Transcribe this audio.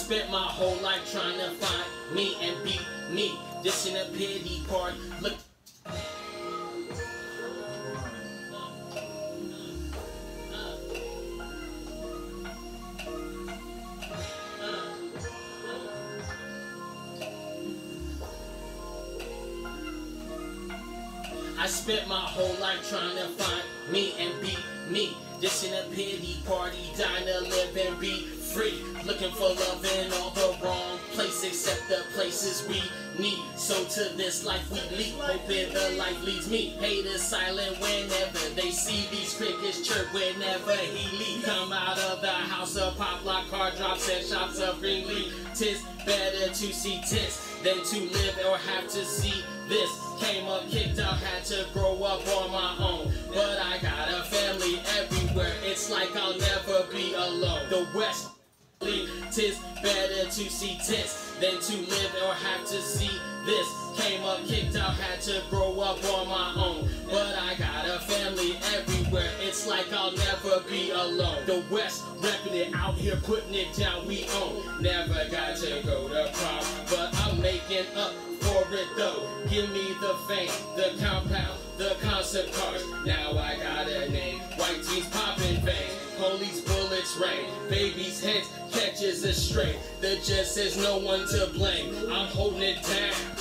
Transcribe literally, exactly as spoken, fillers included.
spent my whole life trying to find me and be me. This in a pity part. Look. I spent my whole life trying to find me and be me. This in a pity party, dying to live and be free. Looking for love in all the wrong places, except the places we need. So to this life we lead, hoping the life leads me. Haters silent whenever they see these crickets chirp whenever he leaves. Come out of the house of pop lock, car drops and shops of Ringling. Tis better to see tits than to live or have to see this. Came up, kicked out, had to grow up on my own. But I got a family everywhere, it's like I'll never be alone. The West, tis better to see tits than to live or have to see this. Came up, kicked out, had to grow up on my own. But I got a family everywhere, it's like I'll never be alone. The West, repping it out here, putting it down, we own. Never got to go to prom, but I'm making up for it though. Give me the fame, the compound, the concept cars. Now I got a name, white tees popping vein. Police bullets rain, babies' heads catches a stray. There just is no one to blame. I'm holding it down.